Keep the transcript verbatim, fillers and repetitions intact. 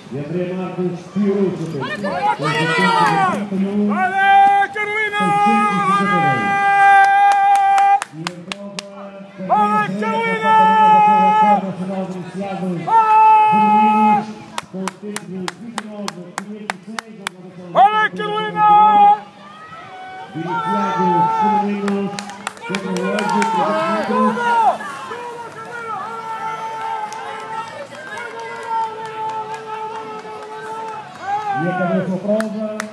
E André Marques piorou o seu tempo. Olha, Carolina! Olha, Carolina! E em prova, Olha, Carolina! a nacional de iniciados femininos, com o tempo de vinte e nove, quinhentos e seis. Olha, Carolina! Iniciados femininos, com o relógio de metros. E acabou a sua prova.